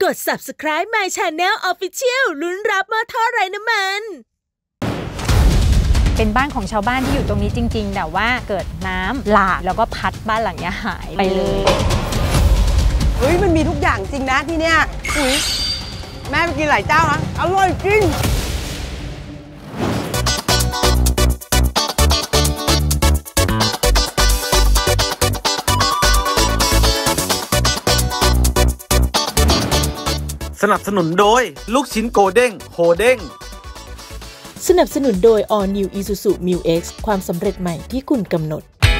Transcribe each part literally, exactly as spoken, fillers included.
กด ซับสไครบ์ My Channel Official ลุ้นรับหม้อทอดไร้น้ำมันเป็นบ้านของชาวบ้านที่อยู่ตรงนี้จริงๆแต่ว่าเกิดน้ำหลากแล้วก็พัดบ้านหลังนี้หายไปเลยเฮ้ยมันมีทุกอย่างจริงนะที่เนี้ยอุ้ยแม่ไปกินหลายเจ้านะอร่อยจริงสนับสนุนโดยลูกชิ้นโกเด้งโฮเด้งสนับสนุนโดย All New Isuzu Mu X ความสำเร็จใหม่ที่คุณกำหนด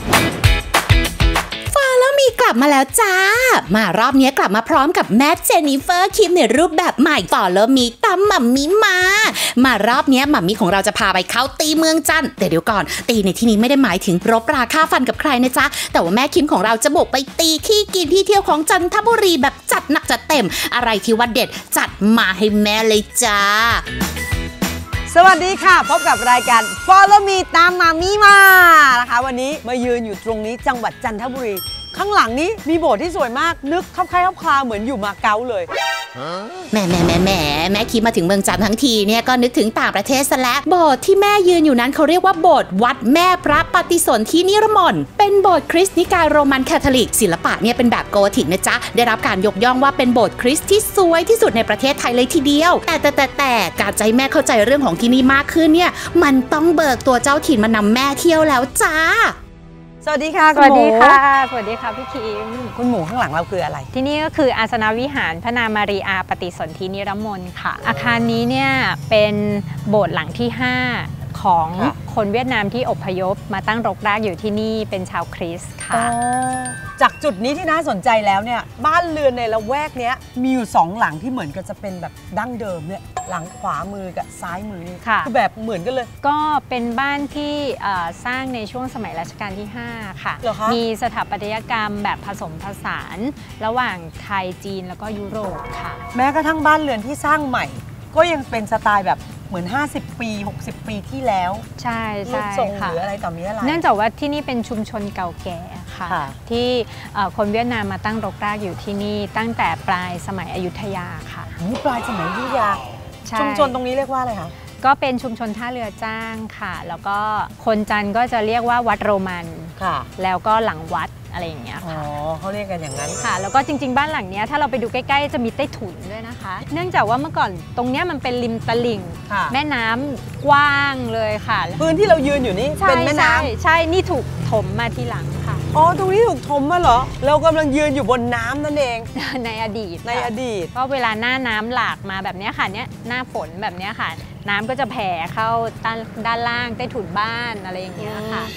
กลับมาแล้วจ้ามารอบนี้กลับมาพร้อมกับแม่เจนนิเฟอร์คิมในรูปแบบใหม่ต่อแล้วมีตามมัมมี่มามารอบนี้มัมมี่ของเราจะพาไปเข้าตีเมืองจันทร์แต่เดี๋ยวก่อนตีในที่นี้ไม่ได้หมายถึงรบราฆ่าฟันกับใครนะจ๊ะแต่ว่าแม่คิมของเราจะบุกไปตีที่กินที่เที่ยวของจันทบุรีแบบจัดหนักจัดเต็มอะไรที่ว่าเด็ดจัดมาให้แม่เลยจ้าสวัสดีค่ะพบกับรายการ Follow Me ตามมามี่มานะคะวันนี้มายืนอยู่ตรงนี้จังหวัดจันทบุรีข้างหลังนี้มีโบสถ์ที่สวยมากนึกคล้ายๆคล้ายๆเหมือนอยู่มาเก๊าเลยแหมแหมแหมแหมแม่คิดมาถึงเมืองจันทร์ทั้งทีเนี่ยก็นึกถึงต่างประเทศซะแล้วโบสถ์ที่แม่ยืนอยู่นั้นเขาเรียกว่าโบสถ์วัดแม่พระปฏิสนธินิรมนเป็นโบสถ์คริสต์นิกายโรมันคาทอลิกศิลปะเนี่ยเป็นแบบโกธิกนะจ๊ะได้รับการยกย่องว่าเป็นโบสถ์คริสต์ที่สวยที่สุดในประเทศไทยเลยทีเดียวแต่แต่แต่แต่การใจแม่เข้าใจเรื่องของที่นี่มากขึ้นเนี่ยมันต้องเบิกตัวเจ้าถิ่นมานำแม่เที่ยวแล้วจ้าสวัสดีค่ะสวัสดีค่ะสวัสดีค่ะพี่คิมคุณหมูข้างหลังเราคืออะไรที่นี่ก็คืออาสนวิหารพระนางมารีอาปฏิสนธินิรมนค่ะอาคารนี้เนี่ยเป็นโบสถ์หลังที่ห้าของคนเวียดนามที่อพยพมาตั้งรกรากอยู่ที่นี่เป็นชาวคริสต์ค่ะจากจุดนี้ที่น่าสนใจแล้วเนี่ยบ้านเรือนในละแวกนี้มีอยู่สองหลังที่เหมือนกันจะเป็นแบบดั้งเดิมเนี่ยหลังขวามือกับซ้ายมือนี่คือแบบเหมือนกันเลยก็เป็นบ้านที่สร้างในช่วงสมัยรัชกาลที่ห้าค่ะมีสถาปัตยกรรมแบบผสมผสานระหว่างไทยจีนแล้วก็ยุโรปค่ะแม้กระทั่งบ้านเรือนที่สร้างใหม่ก็ยังเป็นสไตล์แบบเหมือนห้าสิบปีหกสิบปีที่แล้วใช่ใช่ค่ะหรืออะไรต่อมีอะไรเนื่องจากว่าที่นี่เป็นชุมชนเก่าแก่ค่ะที่คนเวียดนามมาตั้งรกรากอยู่ที่นี่ตั้งแต่ปลายสมัยอยุธยาค่ะปลายสมัยอยุธยาชุมชนตรงนี้เรียกว่าอะไรคะก็เป็นชุมชนท่าเรือจ้างค่ะแล้วก็คนจันก็จะเรียกว่าวัดโรมันค่ะแล้วก็หลังวัดอะไรอย่างเงี้ยค่ะอ๋อเขาเรียกกันอย่างนั้นค่ะแล้วก็จริงๆบ้านหลังนี้ถ้าเราไปดูใกล้ๆจะมีใต้ถุนด้วยนะคะเนื่องจากว่าเมื่อก่อนตรงเนี้ยมันเป็นริมตลิ่งแม่น้ำกว้างเลยค่ะพื้นที่เรายืนอยู่นี่เป็นแม่น้ำใช่นี่ถูกถมมาทีหลังค่ะอ๋อตรงนี้ถูกถมมาเหรอเรากำลังยืนอยู่บนน้ำนั่นเองในอดีตในอดีตก็เวลาหน้าน้ำหลากมาแบบนี้ค่ะเนี้ยหน้าฝนแบบนี้ค่ะน้ำก็จะแผ่เข้าด้านด้านล่างใต้ถุนบ้านอะไรอย่างเงี้ยค่ะ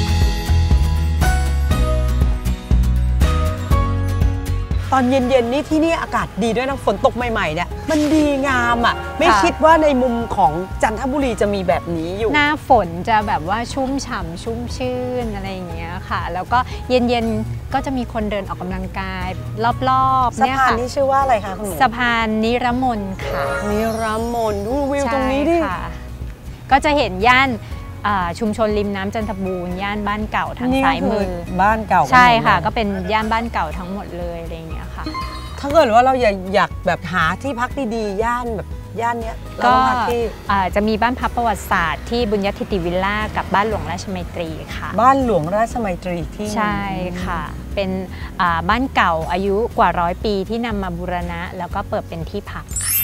ตอนเย็นๆนี่ที่นี่อากาศดีด้วยนะฝนตกใหม่ๆเนี่ยมันดีงามอ่ะไม่คิดว่าในมุมของจันทบุรีจะมีแบบนี้อยู่หน้าฝนจะแบบว่าชุ่มฉ่ำชุ่มชื่นอะไรอย่างเงี้ยค่ะแล้วก็เย็นๆก็จะมีคนเดินออกกำลังกายรอบๆสะพานนี้ชื่อว่าอะไรคะคุณหนูสะพานนิรมนค่ะนิรมนดูวิวตรงนี้ดิก็จะเห็นย่านชุมชนริมน้ำจันทบูรณ์ย่านบ้านเก่าทางซ้ายมือบ้านเก่าใช่ค่ะก็เป็นย่านบ้านเก่าทั้งหมดเลยอะไรอย่างเงี้ยค่ะถ้าเกิดว่าเราอยากแบบหาที่พักดีๆย่านแบบย่านเนี้ยก็จะมีบ้านพักประวัติศาสตร์ที่บุญญทิติวิลล่ากับบ้านหลวงราชมัยตรีค่ะบ้านหลวงราชมัยตรีที่ใช่ค่ะเป็นบ้านเก่าอายุกว่าร้อยปีที่นำมาบูรณะแล้วก็เปิดเป็นที่พักค่ะ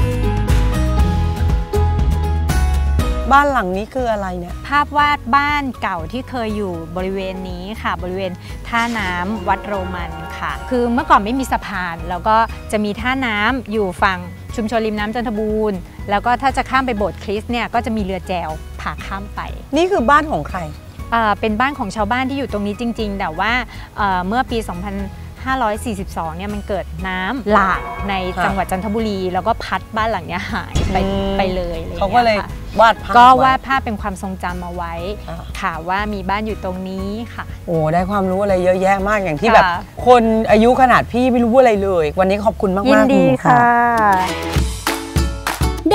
บ้านหลังนี้คืออะไรเนี่ยภาพวาดบ้านเก่าที่เคยอยู่บริเวณนี้ค่ะบริเวณท่าน้ำวัดโรมันค่ะคือเมื่อก่อนไม่มีสะพานแล้วก็จะมีท่าน้ำอยู่ฝั่งชุมชนริมน้ำจันทบูรณ์แล้วก็ถ้าจะข้ามไปโบสถ์คริสต์เนี่ยก็จะมีเรือแจวพาข้ามไปนี่คือบ้านของใครเป็นบ้านของชาวบ้านที่อยู่ตรงนี้จริงๆแต่ว่าเมื่อปีสองพันห้าร้อยสี่สิบสองเนี่ยมันเกิดน้ำหลากในจังหวัดจันทบุรีแล้วก็พัดบ้านหลังนี้หายไปไปเลยเขาก็เลยวาดภาพก็วาดภาพเป็นความทรงจำมาไว้ค่ะว่ามีบ้านอยู่ตรงนี้ค่ะโอ้ได้ความรู้อะไรเยอะแยะมากอย่างที่แบบคนอายุขนาดพี่ไม่รู้อะไรเลยวันนี้ขอบคุณมากๆยินดีค่ะโด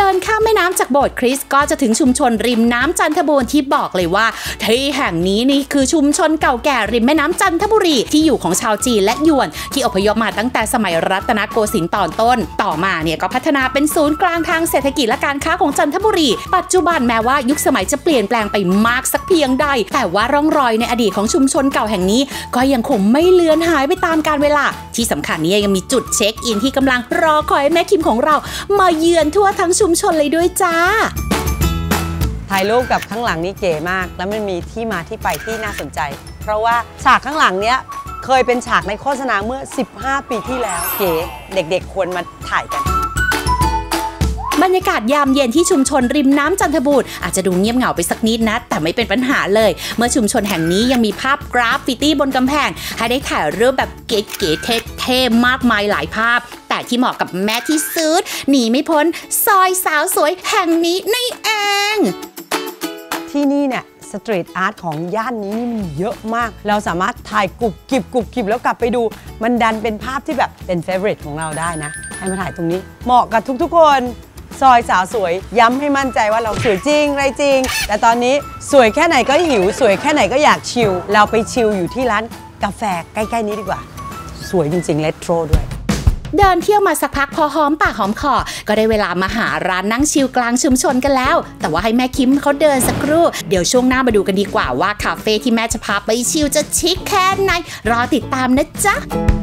ดินข้ามแม่น้ำจากโบสถ์คริสต์ก็จะถึงชุมชนริมน้ำจันทบูรณ์ที่บอกเลยว่าที่แห่งนี้นี่คือชุมชนเก่าแก่ริมแม่น้ำจันทบุรีที่อยู่ของชาวจีนและยวนที่อพยพมาตั้งแต่สมัยรัตนโกสินทร์ตอนต้นต่อมาเนี่ยก็พัฒนาเป็นศูนย์กลางทางเศรษฐกิจและการค้าของจันทบุรีปัจจุบันแม้ว่ายุคสมัยจะเปลี่ยนแปลงไปมากสักเพียงใดแต่ว่าร่องรอยในอดีตของชุมชนเก่าแห่งนี้ก็ยังคงไม่เลือนหายไปตามกาลเวลาที่สำคัญนี้ยังมีจุดเช็คอินที่กำลังรอคอยแม่คิมของเรามาเยือนทั่วทั้งชุมชนเลยด้วยจ้าถ่ายรูปกับข้างหลังนี้เก๋มากแล้วมันมีที่มาที่ไปที่น่าสนใจเพราะว่าฉากข้างหลังเนี้ยเคยเป็นฉากในโฆษณาเมื่อสิบห้าปีที่แล้วเก๋เด็กๆควรมาถ่ายกันบรรยากาศยามเย็นที่ชุมชนริมน้ำจันทบูรณ์อาจจะดูเงียบเหงาไปสักนิดนะแต่ไม่เป็นปัญหาเลยเมื่อชุมชนแห่งนี้ยังมีภาพกราฟฟิตี้บนกำแพงให้ได้ถ่ายรูปแบบเก๋ๆเท่ๆมากมายหลายภาพแต่ที่เหมาะกับแม่ที่สุดหนีไม่พ้นซอยสาวสวยแห่งนี้นี่เองที่นี่เนี่ยสตรีทอาร์ตของย่านนี้นี่มีเยอะมากเราสามารถถ่ายกรุบกริบกรุบกริบแล้วกลับไปดูมันดันเป็นภาพที่แบบเป็นเฟเวอริตของเราได้นะให้มาถ่ายตรงนี้เหมาะกับทุกๆคนซอยสาวสวยย้ำให้มั่นใจว่าเราสวยจริงไรจริงแต่ตอนนี้สวยแค่ไหนก็หิวสวยแค่ไหนก็อยากชิลเราไปชิลอยู่ที่ร้านกาแฟใกล้ๆนี้ดีกว่าสวยจริงๆเรโทรด้วยเดินเที่ยวมาสักพักพอหอมปากหอมคอก็ได้เวลามาหาร้านนั่งชิลกลางชุมชนกันแล้วแต่ว่าให้แม่คิมเขาเดินสักครู่เดี๋ยวช่วงหน้ามาดูกันดีกว่าว่าคาเฟ่ที่แม่จะพาไปชิลจะชิคแค่ไหนรอติดตามนะจ๊ะ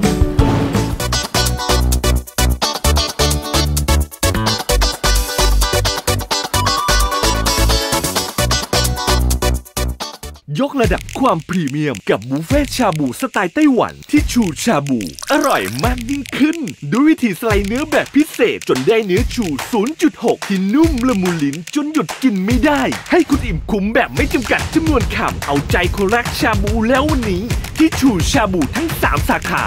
ยกระดับความพรีเมียมกับบุฟเฟ่ชาบูสไตล์ไต้หวันที่ชูชาบูอร่อยมากยิ่งขึ้นด้วยวิธีสไลด์เนื้อแบบพิเศษจนได้เนื้อชู ศูนย์จุดหก ที่นุ่มละมุนลิ้นจนหยุดกินไม่ได้ให้คุณอิ่มคุ้มแบบไม่จำกัดจำนวนคำเอาใจคนรักชาบูแล้ววันนี้ที่ชูชาบูทั้งสามสาขา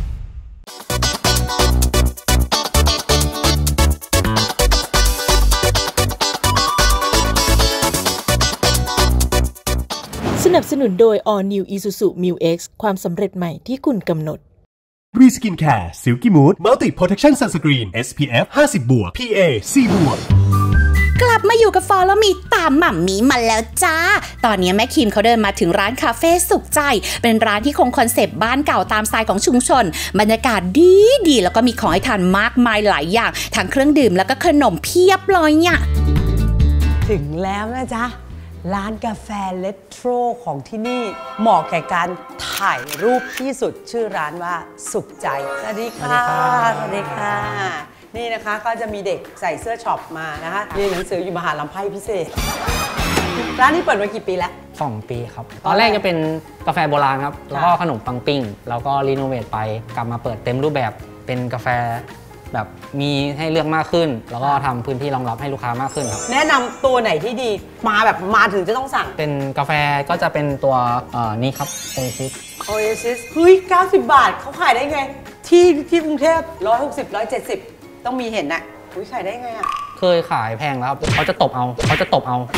สนับสนุนโดย All New Isuzu มิว เอ็กซ์ ความสำเร็จใหม่ที่คุณกำหนดรีสกินแคร์ซิลกี้มูดมัลติโปรเทคชั่นซันสกรีน เอส พี เอฟ ห้าสิบ บวก พี เอ ซี บวกกลับมาอยู่กับฟอลแล้วมีตามหม่ำมีมาแล้วจ้าตอนนี้แม่คิมเขาเดินมาถึงร้านคาเฟ่สุขใจเป็นร้านที่คงคอนเซปต์บ้านเก่าตามสไตล์ของชุมชนบรรยากาศดีดีแล้วก็มีของให้ทานมากมายหลายอย่างทั้งเครื่องดื่มแล้วก็ขนมเพียบเลยเนี่ยถึงแล้วนะจ๊ะร้านกาแฟเรโทรของที่นี่เหมาะแก่การถ่ายรูปที่สุดชื่อร้านว่าสุขใจสวัสดีค่ะสวัสดีค่ะนี่นะคะก็จะมีเด็กใส่เสื้อช็อปมานะคะเรียนหนังสืออยู่มหาลัยไพ่พิเศษร้านนี้เปิดมากี่ปีแล้วสองปีครับตอนแรกจะเป็นกาแฟโบราณครับแล้วก็ขนมปังปิ้งแล้วก็รีโนเวทไปกลับมาเปิดเต็มรูปแบบเป็นกาแฟแบบมีให้เลือกมากขึ้นแล้วก็ทำพื้นที่รองรับให้ลูกค้ามากขึ้นครับแนะนำตัวไหนที่ดีมาแบบมาถึงจะต้องสั่งเป็นกาแฟก็จะเป็นตัวนี้ครับ Oasis Oasis เฮ้ยเก้าสิบบาทเขาขายได้ไงที่ที่กรุงเทพหนึ่งร้อยหกสิบ หนึ่งร้อยเจ็ดสิบต้องมีเห็นน่ะอุ้ยขายได้ไงอ่ะเคยขายแพงแล้วเขาจะตบเอาเขาจะตบเอา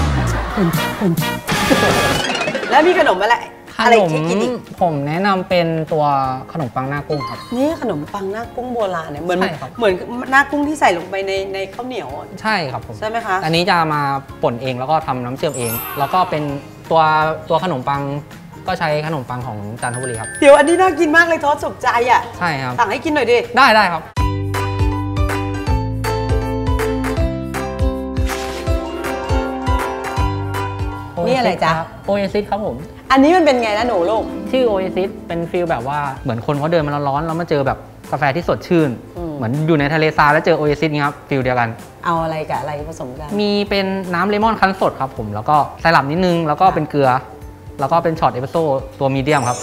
แล้วมีขนมอะไรอะไรที่กินอีกผมแนะนำเป็นตัวขนมปังหน้ากุ้งครับนี่ขนมปังหน้ากุ้งโบราณเนี่ยเหมือนเหมือนหน้ากุ้งที่ใส่ลงไปในในข้าวเหนียวใช่ครับผมใช่ไหมคะอันนี้จะมาป่นเองแล้วก็ทำน้ำเชื่อมเองแล้วก็เป็นตัวตัวขนมปังก็ใช้ขนมปังของจันทบุรีครับเดี๋ยวอันนี้น่ากินมากเลยทอดสุกใจอ่ะใช่ครับสั่งให้กินหน่อยดิได้ได้ครับนี่อะไรจ๊ะโอเอซิสครับผมอันนี้มันเป็นไงนะหนูลูกชื่อโอเอซิสเป็นฟีลแบบว่าเหมือนคนเขาเดินมาร้อนๆแล้วมาเจอแบบกาแฟที่สดชื่นเหมือนอยู่ในทะเลทรายแล้วเจอโอเอซิสนี่ครับฟีลเดียวกันเอาอะไรกับอะไรผสมกันมีเป็นน้ำเลมอนคั้นสดครับผมแล้วก็ไซรัปนิดนึงแล้วก็เป็นเกลือแล้วก็เป็นช็อตเอสเปรสโซ่ตัวมีเดียมครับ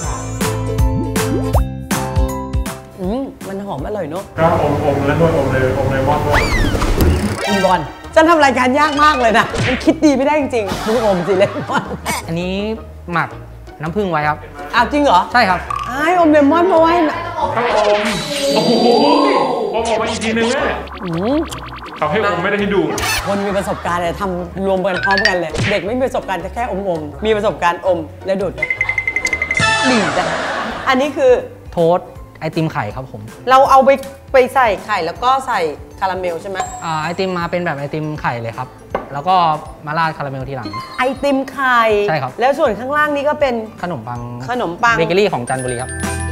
อืมมันหอมอร่อยเนอะก็อมอมแล้วด้วยอมเลยอมเลมอนด้วยอมบอลจะทำรายการยากมากเลยนะมันคิดดีไม่ได้จริงๆมึงอมสิเลมอนอันนี้หมักน้ำผึ้งไว้ครับอ้าวจริงเหรอใช่ครับไอ้อมเลมอนมาไว้ต้องอมโอ้โหอมออกมาอีกทีนึงแม่เขาให้อมไม่ได้ให้ดูคนมีประสบการณ์เลยทำรวมกันพร้อมกันเลยเด็กไม่มีประสบการณ์จะแค่อมอมมีประสบการณ์อมแล้วดูดดีจังอันนี้คือโทสต์ไอติมไข่ครับผมเราเอาไปไปใส่ไข่แล้วก็ใส่คาราเมลใช่ไหมอ่าไอติมมาเป็นแบบไอติมไข่เลยครับแล้วก็มาราดคาราเมลทีหลังไอติมไข่ใช่ครับแล้วส่วนข้างล่างนี้ก็เป็นขนมปังขนมปังเบเกอรี่ของจันทบุรีครับ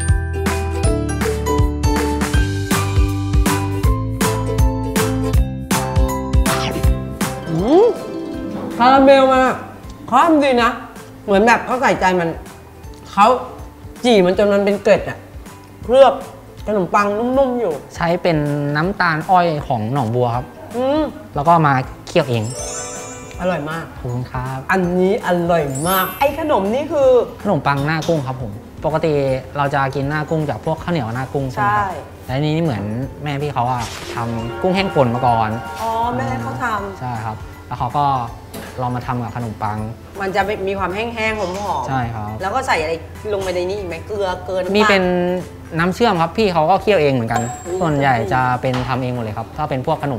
คาราเมลมาเขาทำดีนะเหมือนแบบเขาใส่ใจมันเขาจี่มันจนมันเป็นเกล็ดอะเคลือบขนมปังนุ่มๆอยู่ใช้เป็นน้ำตาลอ้อยของหนองบัวครับแล้วก็มาเคี่ยวเองอร่อยมากขอบคุณครับอันนี้อร่อยมากไอ้ขนมนี่คือขนมปังหน้ากุ้งครับผมปกติเราจะกินหน้ากุ้งจากพวกข้าวเหนียวหน้ากุ้งใช่ไหมครับและนี้เหมือนแม่พี่เขาอะทำกุ้งแห้งป่นมาก่อนอ๋อแม่เขาทำใช่ครับแล้วเขาก็ลองมาทำกับขนมปังมันจะมีความแห้งๆหอมๆใช่ครับแล้วก็ใส่อะไรลงไปในนี้อีกไหมเกลือเกินมีเป็นน้ำเชื่อมครับพี่เขาก็เคี่ยวเองเหมือนกันส่วนใหญ่จะเป็นทำเองหมดเลยครับถ้าเป็นพวกขนม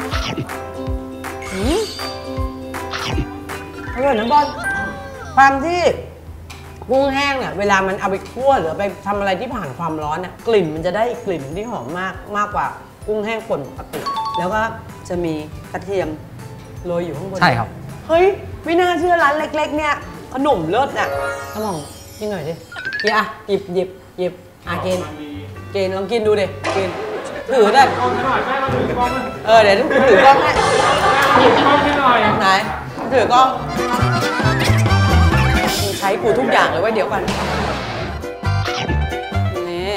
อร่อยนะบอลความที่กุ้งแห้งเนี่ยเวลามันเอาไปคั่วหรือไปทำอะไรที่ผ่านความร้อนเนี่ยกลิ่นมันจะได้กลิ่นที่หอมมากมากกว่ากุ้งแห้งป่นปกติแล้วก็จะมีกระเทียมโรยอยู่ข้างบนใช่ครับเฮ้ยไม่น่าเชื่อร้านเล็กๆเนี่ยขนมเลิศน่ะอร่อยกินหน่อยดิกินอ่ะหยิบหยิบหยิบอ่ะเกณฑ์เกณฑ์ลองกินดูดิเกณฑ์ถือได้เออเดี๋ยวถือกล้องให้ถือกล้องให้หน่อยไหนถือกล้องใช้กูทุกอย่างเลยว่าเดี๋ยวกันนี่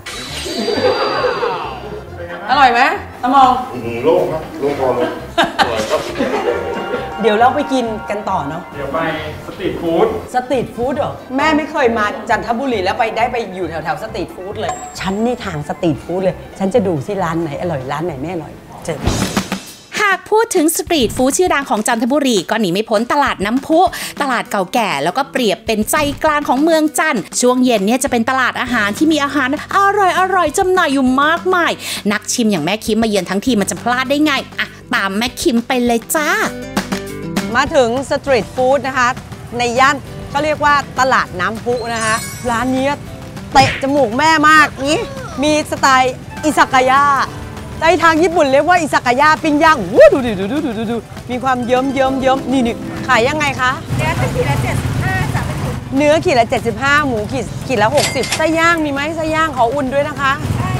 อร่อยไหมตะมองโล่งครับโล่งพอเลยอร่อยครับเดี๋ยวเราไปกินกันต่อเนาะเดี๋ยวไปสตรีทฟู้ดสตรีทฟู้ดเหรอแม่ไม่เคยมาจันทบุรีแล้วไปได้ไปอยู่แถวแถวสตรีทฟู้ดเลยฉันนี่ทางสตรีทฟู้ดเลยฉันจะดูสิร้านไหนอร่อยร้านไหนไม่อร่อยเจอหากพูดถึงสตรีทฟู้ดชื่อดังของจันทบุรีก็หนีไม่พ้นตลาดน้ำพุตลาดเก่าแก่แล้วก็เปรียบเป็นใจกลางของเมืองจันทร์ช่วงเย็นเนี่ยจะเป็นตลาดอาหารที่มีอาหารอร่อยอร่อยจำหน่ายอยู่มากมายนักชิมอย่างแม่คิมมาเยือนทั้งทีมันจะพลาดได้ไงอะตามแม่คิมไปเลยจ้ามาถึงสตรีทฟู้ดนะคะในย่านก็เรียกว่าตลาดน้ำพุนะคะร้านนี้เตะจมูกแม่มากนี้มีสไตล์อิซากายะในทางญี่ปุ่นเรียกว่าอิซากายะปิ้งย่างวู้ดูดูดูดูดูดูมีความเยิ้มเยิ้มเยิ้มนี่นี่ขายยังไงคะเนื้อขีดละเจ็ดสิบห้าจ้ะเนื้อขีดละเจ็ดสิบห้าหมูขีดขีดละหกสิบไส้ย่างมีไหมไส้ย่างขออุ่นด้วยนะคะ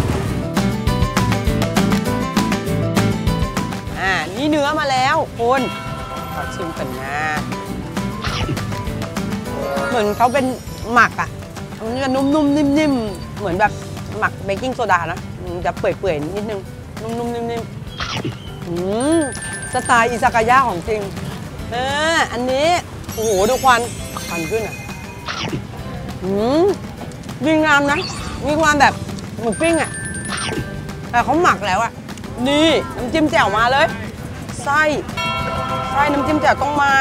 อ่านี่เนื้อมาแล้วคุณขอชิมกันนะเหมือนเขาเป็นหมักอ่ะมันจะนุ่มๆนิ่มๆเหมือนแบบหมักเบกกิ้งโซดานะจะเปื่อยๆนิดนึงนุ่มๆนิ่มๆอืมสไตล์อิซากายะของจริงเอออันนี้โอ้โหดูควันควันขึ้นอ่ะอืมดีงามนะมีความแบบหมูปิ้งอ่ะแต่เขาหมักแล้วอ่ะนี่น้ำจิ้มแจ่วมาเลยไส้ไส้น้ำจิ้มแจ่วต้องมา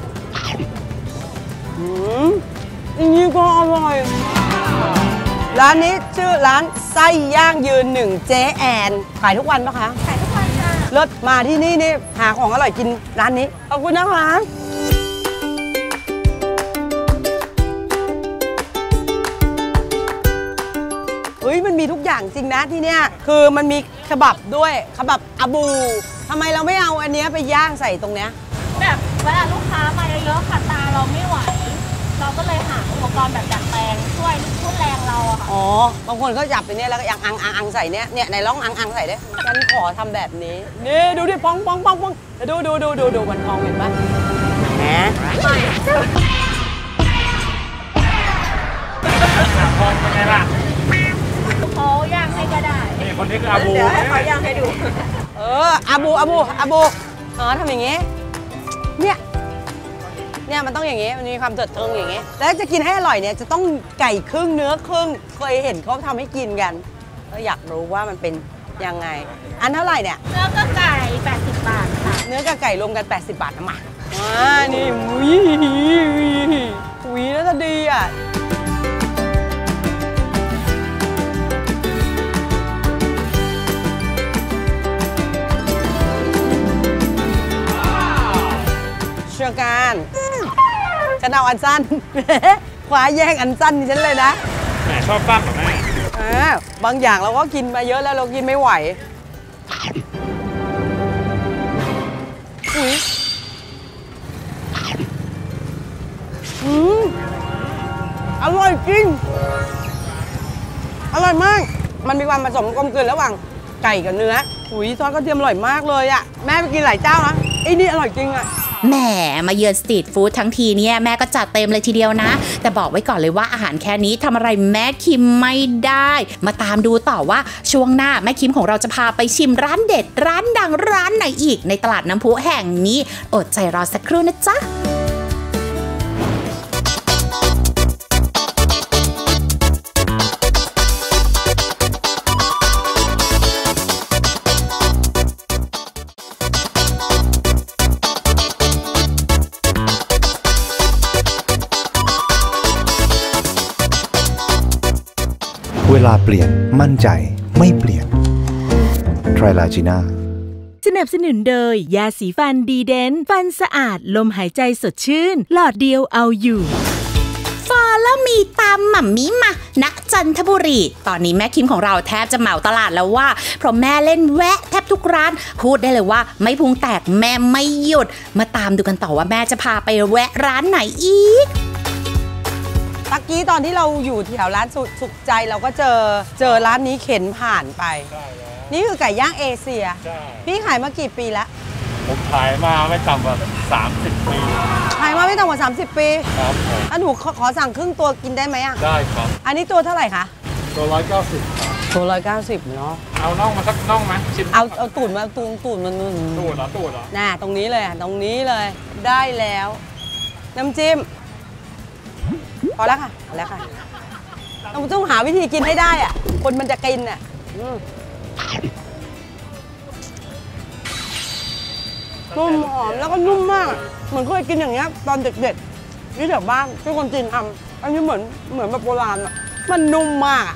อืมอันนี้ก็อร่อยร้านนี้ชื่อร้านไส้ย่างยืนหนึ่งเจ๊แอนขายทุกวันปะคะขายทุกวันค่ะเลิศมาที่นี่นี่หาของอร่อยกินร้านนี้ขอบคุณนะคะเฮ้ยมันมีทุกอย่างจริงนะที่เนี้ยคือมันมีขบับด้วยขบับอาบูทำไมเราไม่เอาอันนี้ไปย่างใส่ตรงเนี้ยแบบเวลาลูกค้ามาเยอะๆค่ะตาเราไม่ไหวเราก็เลยหาอุปกรณ์แบบดัดแปลงช่วยทุ่นแรงเราอะค่ะอ๋อบางคนก็จับไปเนี้ยแล้วก็ยังอังอังอังใส่เนี้ยเนี่ยในร่องอังอังใส่ได้ฉันขอทำแบบนี้นี่ดูดิปองปองปองปองดูดูดูดูดูมันพองเห็นปะแหมพองเป็นไงล่ะเขาย่างให้ก็ได้นี่คนนี้คืออาบูเดี๋ยวให้เขาย่างให้ดูเอออาบูอาบูอาบูอ๋อทำอย่างงี้เนี่ยเนี่ยมันต้องอย่างงี้มันมีความเติร์ดเทิงอย่างงี้แล้วจะกินให้อร่อยเนี่ยจะต้องไก่ครึ่งเนื้อครึ่งเคยเห็นเขาทำให้กินกันก็อยากรู้ว่ามันเป็นยังไงอันเท่าไหร่เนี่ยเนื้อกับไก่แปดสิบบาทค่ะเนื้อกับไก่รวมกันแปดสิบบาทนะมาอ่านี่วิวิน่าจะดีอ่ะเชื่อกันฉันเอาอันสั้นคว้าแย่งอันสั้นนี่ฉันเลยนะแหมชอบสั้นเหรอแม่อ่าบางอย่างเราก็กินมาเยอะแล้วเรากินไม่ไหวอุ๊ยอืมอร่อยจริงอร่อยมากมันมีความผสมกลมกลืนระหว่างไก่กับเนื้ออุ้ยซอสกระเทียมอร่อยมากเลยอ่ะแม่ไปกินหลายเจ้านะไอ้นี่อร่อยจริงอ่ะแหมมาเยือนสตรีทฟู้ดทั้งทีเนี่ยแม่ก็จัดเต็มเลยทีเดียวนะแต่บอกไว้ก่อนเลยว่าอาหารแค่นี้ทำอะไรแม่คิมไม่ได้มาตามดูต่อว่าช่วงหน้าแม่คิมของเราจะพาไปชิมร้านเด็ดร้านดังร้านไหนอีกในตลาดน้ำพุแห่งนี้อดใจรอสักครู่นะจ๊ะเวลาเปลี่ยนมั่นใจไม่เปลี่ยนไทรลาจีน่าสนับสนุนโดยยาสีฟันดีเดนฟันสะอาดลมหายใจสดชื่นหลอดเดียวเอาอยู่ฟอลแล้วมีตามหม่ำมิมาณจันทบุรีตอนนี้แม่คิมของเราแทบจะเหมาตลาดแล้วว่าเพราะแม่เล่นแวะแทบทุกร้านพูดได้เลยว่าไม่พุงแตกแม่ไม่หยุดมาตามดูกันต่อว่าแม่จะพาไปแวะร้านไหนอีกตะกี้ตอนที่เราอยู่แถวร้านสุขใจเราก็เจอเจอร้านนี้เข็นผ่านไปนี่คือไก่ย่างเอเชียพี่ขายมากี่ปีแล้วผมขายมาไม่ต่ำกว่าสามสิบปีขายมาไม่ต่ำกว่าสามสิบปีครับอันหนูขอสั่งครึ่งตัวกินได้ไหมอ่ะได้ครับอันนี้ตัวเท่าไหร่คะตัวร้อยเก้าสิบตัวร้อยเก้าสิบเนาะเอาน่องมาสักน่องไหมชิมเอาเอาตูดมาตูดตูดมันตูดเหรอตูดเหรอน่ะตรงนี้เลยตรงนี้เลยได้แล้วน้ำจิ้มพอแล้วค่ะพอแล้วค่ะเราต้องหาวิธีกินให้ได้อ่ะคนมันจะกินอ่ะนุ่มหอมแล้วก็นุ่มมากเหมือนเคยกินอย่างเงี้ยตอนเด็กๆที่แถวบ้านที่คนจีนทำอันนี้เหมือนเหมือนแบบโบราณอ่ะมันนุ่มมาก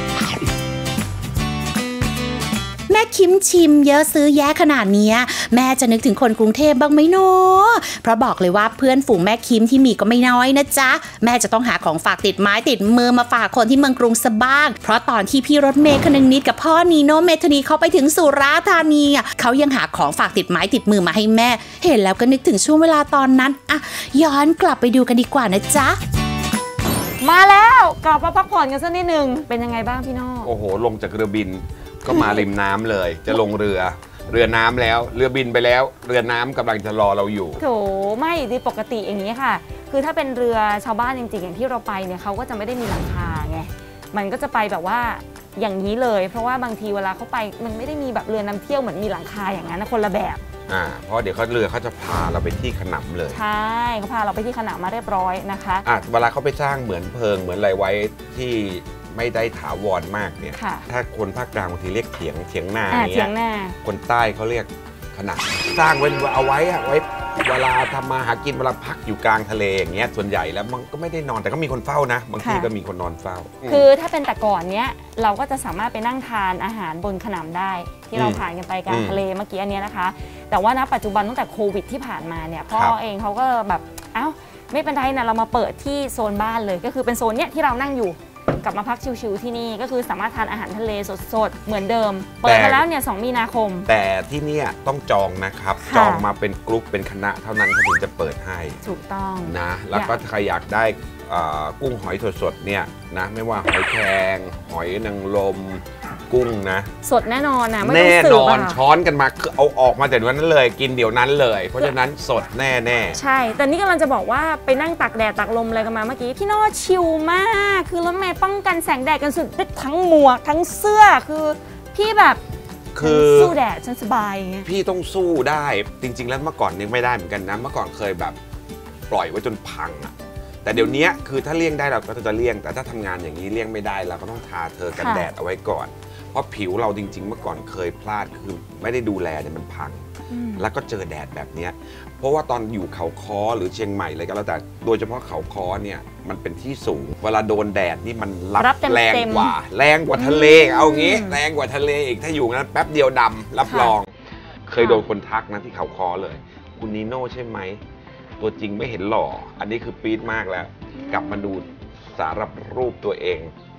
แม่คิมชิมเยอะซื้อแยะขนาดนี้แม่จะนึกถึงคนกรุงเทพบ้างไหมเนาะเพราะบอกเลยว่าเพื่อนฝูงแม่คิมที่มีก็ไม่น้อยนะจ๊ะแม่จะต้องหาของฝากติดไม้ติดมือมาฝากคนที่เมืองกรุงซะบ้างเพราะตอนที่พี่รถเมย์คนึงนิดกับพ่อนีโนเมธานีเขาไปถึงสุราษฎร์ธานีเขายังหาของฝากติดไม้ติดมือมาให้แม่เห็นแล้วก็นึกถึงช่วงเวลาตอนนั้นอะย้อนกลับไปดูกันดีกว่านะจ๊ะมาแล้วกลับมาพักผ่อนกันสักนิดนึงเป็นยังไงบ้างพี่น้องโอ้โหลงจากเรือบินก็มาริมน้ำเลยจะลงเรือเรือน้ำแล้วเรือบินไปแล้วเรือน้ำกำลังจะรอเราอยู่โถไม่ดีปกติอย่างนี้ค่ะคือถ้าเป็นเรือชาวบ้านจริงๆอย่างที่เราไปเนี่ยเขาก็จะไม่ได้มีหลังคาไงมันก็จะไปแบบว่าอย่างนี้เลยเพราะว่าบางทีเวลาเขาไปมันไม่ได้มีแบบเรือนำเที่ยวเหมือนมีหลังคาอย่างนั้นนะคนละแบบอ่าเพราะเดี๋ยวเขาเรือเขาจะพาเราไปที่ขนำเลยใช่เขาพาเราไปที่ขนำมาเรียบร้อยนะคะอ่ะเวลาเขาไปสร้างเหมือนเพิงเหมือนอะไรไว้ที่ไม่ได้ถาวรมากเนี่ยถ้าคนภาคกลางบางทีเรียกเถียงเถียงนาเนี่ยคนใต้เขาเรียกขนำสร้างไว้เอาไว้อะไว้เวลาทำมาหากินเวลาพักอยู่กลางทะเลอย่างเงี้ยส่วนใหญ่แล้วมันก็ไม่ได้นอนแต่ก็มีคนเฝ้านะบางทีก็มีคนนอนเฝ้าคือถ้าเป็นแต่ก่อนเนี้ยเราก็จะสามารถไปนั่งทานอาหารบนขนำได้ที่เราผ่านกันไปกลางทะเลเมื่อกี้อันนี้นะคะแต่ว่าณปัจจุบันตั้งแต่โควิดที่ผ่านมาเนี่ยพ่อเองเขาก็แบบเอ้าไม่เป็นไรนะเรามาเปิดที่โซนบ้านเลยก็คือเป็นโซนเนี้ยที่เรานั่งอยู่กลับมาพักชิวๆที่นี่ก็คือสามารถทานอาหารทะเลสดๆเหมือนเดิมเปิดมาแล้วเนี่ยสองมีนาคมแต่ที่นี่ต้องจองนะครับจองมาเป็นกลุ่มเป็นคณะเท่านั้นเขาถึงจะเปิดให้ถูกต้องนะแล้วก็ใครอยากได้กุ้งหอยสดๆเนี่ยนะไม่ว่าหอยแครงหอยนางรมกุ้งนะสดแน่นอนนะแน่นอนช้อนกันมาคือเอาออกมาแต่เดี๋ยวนั้นเลยกินเดี๋ยวนั้นเลยเพราะฉะนั้นสดแน่แน่ใช่แต่นี่กำลังจะบอกว่าไปนั่งตักแดดตักลมอะไรกันมาเมื่อกี้พี่โน่ชิลมากคือรถเมย์ป้องกันแสงแดดกันสุดทั้งหมวกทั้งเสื้อคือพี่แบบคือสู้แดดฉันสบายไงพี่ต้องสู้ได้จริงๆแล้วเมื่อก่อนนี่ไม่ได้เหมือนกันนะเมื่อก่อนเคยแบบปล่อยไว้จนพังอะแต่เดี๋ยวนี้คือถ้าเลี่ยงได้เราก็จะเลี่ยงแต่ถ้าทำงานอย่างนี้เลี่ยงไม่ได้เราก็ต้องทาเธอกันแดดเอาไว้ก่อนเพราะผิวเราจริงๆเมื่อก่อนเคยพลาดคือไม่ได้ดูแลเนี่ยมันพังแล้วก็เจอแดดแบบนี้เพราะว่าตอนอยู่เขาค้อหรือเชียงใหม่อะไรก็แล้วแต่โดยเฉพาะเขาค้อเนี่ยมันเป็นที่สูงเวลาโดนแดดนี่มันรับแรงกว่าแรงกว่าทะเลเอางี้แรงกว่าทะเลอีกถ้าอยู่นั้นแป๊บเดียวดำรับรองเคยโดนคนทักนะที่เขาค้อเลยคุณนีโน่ใช่ไหมตัวจริงไม่เห็นหล่ออันนี้คือปี๊ดมากแล้วกลับมาดูสารรูปตัวเอง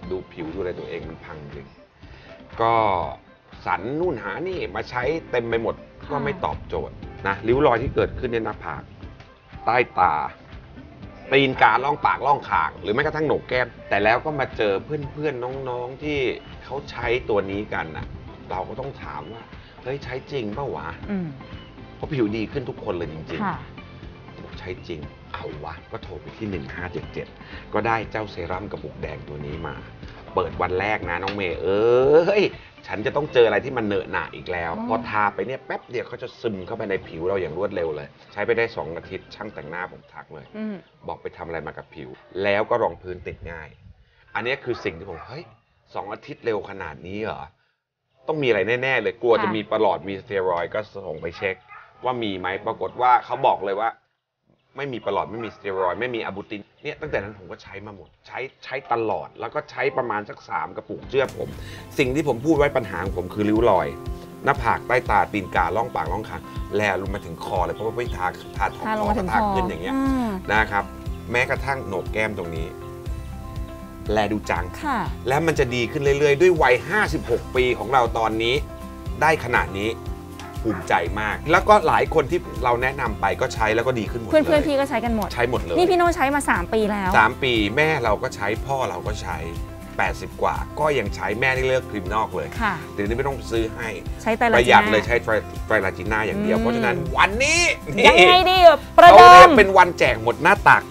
ดูผิวดูอะไรตัวเองมันพังจริงก็สันนู่นหานี่มาใช้เต็มไปหมดก็ไม่ตอบโจทย์นะริ้วรอยที่เกิดขึ้นในหน้าผากใต้ตาตีนกาล่องปากล่องคางหรือแม้กระทั่งโหนกแก้มแต่แล้วก็มาเจอเพื่อนๆน้องๆที่เขาใช้ตัวนี้กันนะเราก็ต้องถามว่าเฮ้ยใช้จริงเปล่าวะเพราะผิวดีขึ้นทุกคนเลยจริงๆใช้จริงเอาวะก็โทรไปที่หนึ่งห้าเจ็ดเจ็ดก็ได้เจ้าเซรั่มกระปุกแดงตัวนี้มาเปิดวันแรกนะน้องเมย์เอ้ยฉันจะต้องเจออะไรที่มันเหนอะหนะอีกแล้วพอทาไปเนี่ยแป๊บเดียวเขาจะซึมเข้าไปในผิวเราอย่างรวดเร็วเลยใช้ไปได้สองอาทิตย์ช่างแต่งหน้าผมทักเลยบอกไปทำอะไรมากับผิวแล้วก็รองพื้นติดง่ายอันนี้คือสิ่งที่ผมเฮ้ยสองอาทิตย์เร็วขนาดนี้เหรอต้องมีอะไรแน่ๆเลยกลัวจะมีประหลอดมีสเตียรอยด์ก็ส่งไปเช็คว่ามีไหมปรากฏว่าเขาบอกเลยว่าไม่มีประหลอดไม่มีสเตียรอยด์ไม่มีอะบูตินเนี่ยตั้งแต่นั้นผมก็ใช้มาหมดใช้ใช้ตลอดแล้วก็ใช้ประมาณสักสามกระปุกเชื่อผมสิ่งที่ผมพูดไว้ปัญหาของผมคือริ้วรอยหน้าผากใต้ตาตีนกาล่องปากล่องคางแลลงมาถึงคอเลยเพราะว่าไปทาทาท้องคอทาขึ้นอย่างเงี้ยนะครับแม้กระทั่งโหนกแก้มตรงนี้แลดูจังและมันจะดีขึ้นเรื่อยๆด้วยวัยห้าสิบหกปีของเราตอนนี้ได้ขนาดนี้ภูมิใจมากแล้วก็หลายคนที่เราแนะนำไปก็ใช้แล้วก็ดีขึ้นหมดเลยเพื่อนๆพี่ก็ใช้กันหมดใช้หมดเลยนี่พี่โน้ใช้มาสามปีแล้วสามปีแม่เราก็ใช้พ่อเราก็ใช้แปดสิบกว่าก็ยังใช้แม่ได้เลิกครีมนอกเลยเดี๋ยวนี้ไม่ต้องซื้อให้ใช้ไตรประหยัดเลยใช้ไตรลาจิน่าอย่างเดียวเพราะฉะนั้นวันนี้ยังไงดีประเดิมเป็นวันแจกหมดหน้าตัก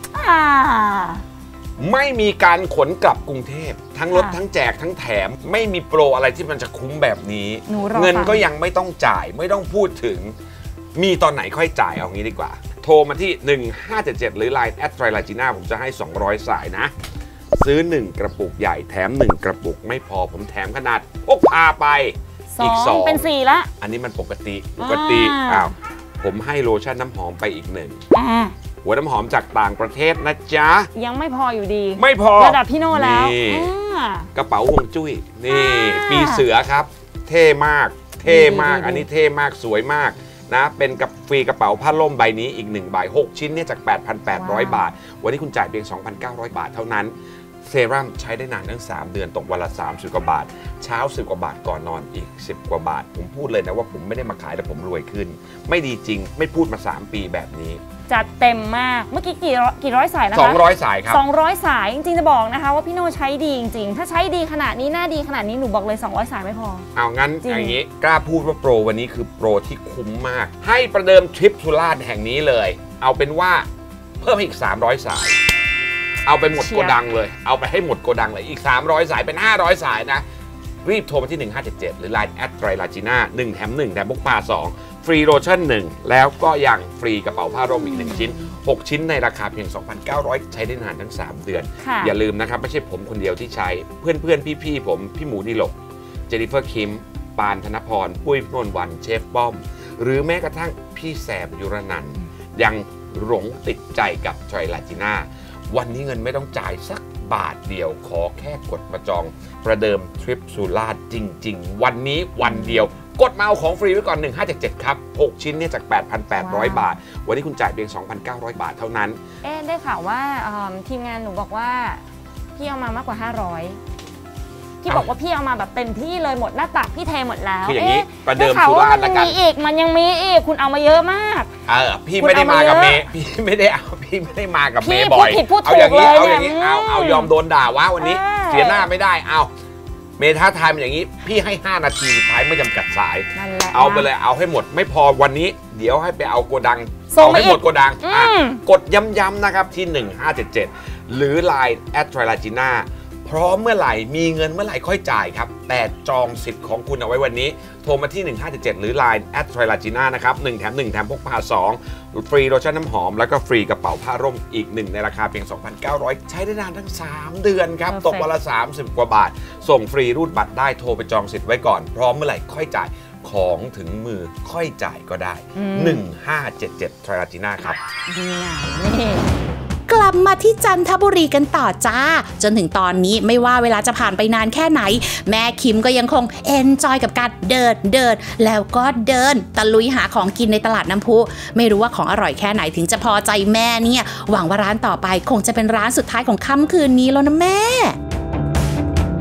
ไม่มีการขนกลับกรุงเทพทั้งรถทั้งแจกทั้งแถมไม่มีโปรอะไรที่มันจะคุ้มแบบนี้เงินก็ยังไม่ต้องจ่ายไม่ต้องพูดถึงมีตอนไหนค่อยจ่ายเอางี้ดีกว่าโทรมาที่หนึ่งห้าเจ็ดเจ็ดหรือ ไลน์ แอท ไตรลาจิน่าผมจะให้สองร้อยสายนะซื้อหนึ่งกระปุกใหญ่แถมหนึ่งกระปุกไม่พอผมแถมขนาดพกพาไปอีกสองเป็นสี่ละอันนี้มันปกติปกติอ้าวผมให้โลชั่นน้ำหอมไปอีกหนึ่งหัวน้ำหอมจากต่างประเทศนะจ๊ะยังไม่พออยู่ดีไม่พอระดับพี่โน่แล้วกระเป๋าห่วงจุ้ยนี่ปีเสือครับเท่มากเท่มากอันนี้เท่มากสวยมากนะเป็นกับฟรีกระเป๋าผ้าล่มใบนี้อีกหนึ่งใบหกชิ้นเนี่ยจาก แปดพันแปดร้อย บาทวันนี้คุณจ่ายเพียง สองพันเก้าร้อย บาทเท่านั้นเซรั่มใช้ได้นานทั้งสามเดือนตกวันละสามสิบกว่าบาทเช้าสิบกว่าบาทก่อนนอนอีกสิบกว่าบาทผมพูดเลยนะว่าผมไม่ได้มาขายแต่ผมรวยขึ้นไม่ดีจริงไม่พูดมาสามปีแบบนี้จัดเต็มมากเมื่อกี้กี่กี่ร้อยสายนะคะสองร้อยสายครับสองร้อยสายจริงๆจะบอกนะคะว่าพี่โน่ใช้ดีจริงๆถ้าใช้ดีขนาดนี้หน้าดีขนาดนี้หนูบอกเลยสองร้อยสายไม่พอเอางั้นอย่างนี้กล้าพูดว่าโปรวันนี้คือโปรที่คุ้มมากให้ประเดิมทริปสุราษฎร์แห่งนี้เลยเอาเป็นว่าเพิ่มอีกสามร้อยสายเอาไปหมดโกดังเลยเอาไปให้หมดโกดังเลยอีกสามร้อยสายเป็นห้าร้อยสายนะรีบโทรมาที่หนึ่งห้าเจ็ดเจ็ดหรือ ไลน์ แอท ไตรลาจิน่าหนึ่งแถมหนึ่งแถมพกพาสองฟรีโลชั่นหนึ่งแล้วก็ยังฟรีกระเป๋าผ้าร่มอีกหนึ่งชิ้นหกชิ้นในราคาเพียง สองพันเก้าร้อย ใช้ได้นานทั้งสามเดือนอย่าลืมนะครับไม่ใช่ผมคนเดียวที่ใช้เพื่อนๆพี่ๆผมพี่หมูดิลกเจนนิเฟอร์คิมปานธนพรปุ้ยนวลวันเชฟป้อมหรือแม้กระทั่งพี่แสบยุรนันท์ยังหลงติดใจกับไตรลาจิน่าวันนี้เงินไม่ต้องจ่ายสักบาทเดียวขอแค่กดมาจองประเดิมทริปสุราษฎร์จริงๆวันนี้วันเดียวกดมาเอาของฟรีไว้ก่อนหนึ่งห้าเจ็ดเจ็ดครับหกชิ้นเนี่ยจาก แปดพันแปดร้อย บาทวันนี้คุณจ่ายเพียง สองพันเก้าร้อย บาทเท่านั้นเอ๊ได้ข่าวว่าทีมงานหนูบอกว่าพี่เอามามากกว่าห้าร้อยพี่บอกว่าพี่เอามาแบบเต็มที่เลยหมดหน้าตักพี่เทหมดแล้วคืออย่างนี้ประเดิมสุราษฎร์ละกันมันมีอีกมันยังมีอีกคุณเอามาเยอะมากเออพี่ไม่ได้มากับเมย์พี่ไม่ได้เอาพี่ไม่ได้มากับเมย์บ่อยเอาอย่างนี้เอาอย่างนี้เอาเอายอมโดนด่าว่าวันนี้เสียหน้าไม่ได้เอาเมย์ท้าทายมันอย่างนี้พี่ให้ห้านาทีสุดท้ายไม่จำกัดสายเอาไปเลยเอาให้หมดไม่พอวันนี้เดี๋ยวให้ไปเอาโกดังเอาให้หมดโกดังกดย้ำๆนะครับที่หนึ่งห้าเจ็ดเจ็ดหรือ ไลน์ แอท ไตรลาจิน่าพร้อมเมื่อไหร่มีเงินเมื่อไหร่ค่อยจ่ายครับแต่จองสิทธิ์ของคุณเอาไว้วันนี้โทรมาที่หนึ่งห้าเจ็ดเจ็ดหรือ ไลน์ แอท ไตรลาจิน่านะครับหนึ่งแถมหนึ่งแถมพกพาสองฟรีโลชั่นน้ำหอมแล้วก็ฟรีกระเป๋าผ้าร่มอีกหนึ่งในราคาเพียง สองพันเก้าร้อย ใช้ได้นานทั้งสามเดือนครับตกวันละสามสิบกว่าบาทส่งฟรีรูดบัตรได้โทรไปจองสิทธิ์ไว้ก่อนพร้อมเมื่อไหร่ค่อยจ่ายของถึงมือค่อยจ่ายก็ได้หนึ่งห้าเจ็ดเจ็ดไตรลาจิน่าครับดีงามนี่กลับมาที่จันทบุรีกันต่อจ้าจนถึงตอนนี้ไม่ว่าเวลาจะผ่านไปนานแค่ไหนแม่คิมก็ยังคงเอนจอยกับการเดินเดินแล้วก็เดินตะลุยหาของกินในตลาดน้ำพุไม่รู้ว่าของอร่อยแค่ไหนถึงจะพอใจแม่เนี่ยหวังว่าร้านต่อไปคงจะเป็นร้านสุดท้ายของค่ำคืนนี้แล้วนะแม่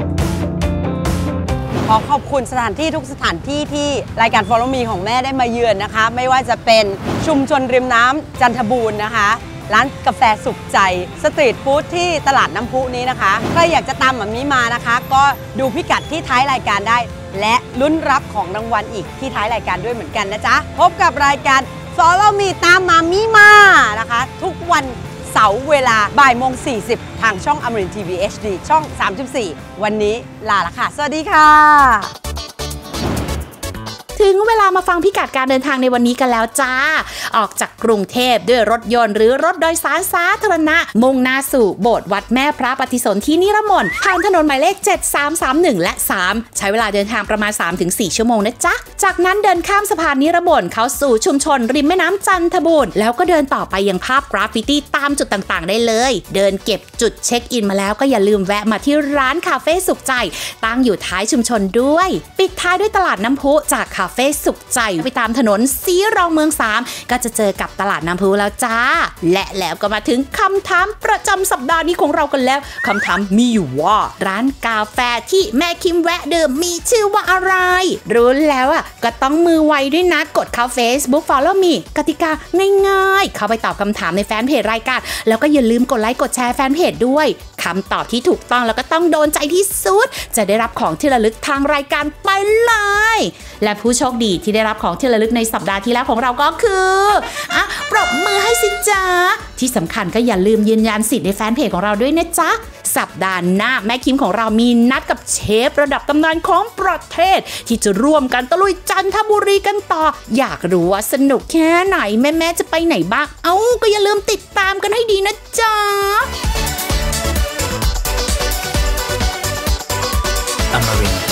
อขอบคุณสถานที่ทุกสถานที่ที่รายการ Follow Me ของแม่ได้มาเยือนนะคะไม่ว่าจะเป็นชุมชนริมน้ำจันทบูรณ์นะคะร้านกาแฟสุขใจสตรีทฟู้ดที่ตลาดน้ำพุนี้นะคะใครอยากจะตามแบบนี้มานะคะก็ดูพิกัดที่ท้ายรายการได้และลุ้นรับของรางวัลอีกที่ท้ายรายการด้วยเหมือนกันนะจ๊ะพบกับรายการ Follow Me ตามมามิมานะคะทุกวันเสาร์เวลาบ่ายโมงสี่สิบทางช่องอมรินทร์ทีวี เอช ดี ช่องสามสิบสี่วันนี้ลาละค่ะสวัสดีค่ะถึงเวลามาฟังพิกัดการเดินทางในวันนี้กันแล้วจ้าออกจากกรุงเทพด้วยรถยนต์หรือรถโดยสารสาธารณะมุ่งหน้าสู่โบสถ์วัดแม่พระปฏิสนธินิรมนผ่านถนนหมายเลขเจ็ด สาม สาม หนึ่งและสามใช้เวลาเดินทางประมาณ สามถึงสี่ ชั่วโมงนะจ๊ะจากนั้นเดินข้ามสะพานนิรมนเข้าสู่ชุมชนริมแม่น้ำจันทบูรณ์แล้วก็เดินต่อไปยังภาพกราฟฟิตี้ตามจุดต่างๆได้เลยเดินเก็บจุดเช็คอินมาแล้วก็อย่าลืมแวะมาที่ร้านคาเฟ่สุขใจตั้งอยู่ท้ายชุมชนด้วยปิดท้ายด้วยตลาดน้ำพุจากคาเฟ่สุขใจไปตามถนนสีรองเมืองสามก็จะเจอกับตลาดน้ำพุแล้วจ้าและแล้วก็มาถึงคำถามประจำสัปดาห์นี้ของเรากันแล้วคำถามมีอยู่ว่าร้านกาแฟที่แม่คิมแวะเดิมมีชื่อว่าอะไรรู้แล้วอ่ะก็ต้องมือไวด้วยนะกดเข้า Facebook Follow Me กติกาง่ายๆเข้าไปตอบคำถามในแฟนเพจรายการแล้วก็อย่าลืมกดไลค์กดแชร์แฟนเพจด้วยคำตอบที่ถูกต้องแล้วก็ต้องโดนใจที่สุดจะได้รับของที่ระลึกทางรายการไปเลยและผู้โชคดีที่ได้รับของที่ระลึกในสัปดาห์ที่แล้วของเราก็คืออ่ะปรบมือให้สิจ๊ะที่สำคัญก็อย่าลืมยืนยันสิทธิ์ในแฟนเพจของเราด้วยนะจ๊ะสัปดาห์หน้าแม่คิมของเรามีนัดกับเชฟระดับตำนานของประเทศที่จะร่วมกันตะลุยจันทบุรีกันต่ออยากรู้ว่าสนุกแค่ไหนแม่ๆจะไปไหนบ้างเอ้าก็อย่าลืมติดตามกันให้ดีนะจ๊ะ Amarin